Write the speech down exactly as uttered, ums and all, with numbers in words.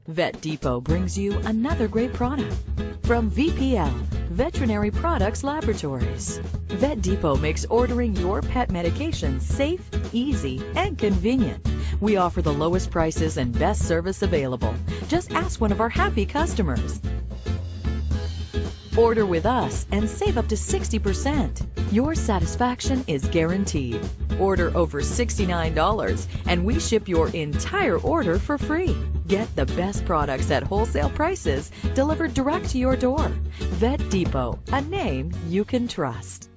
Vet Depot brings you another great product from V P L, Veterinary Products Laboratories. Vet Depot makes ordering your pet medication safe, easy, and convenient. We offer the lowest prices and best service available. Just ask one of our happy customers. Order with us and save up to sixty percent. Your satisfaction is guaranteed. Order over sixty-nine dollars and we ship your entire order for free. Get the best products at wholesale prices delivered direct to your door. Vet Depot, a name you can trust.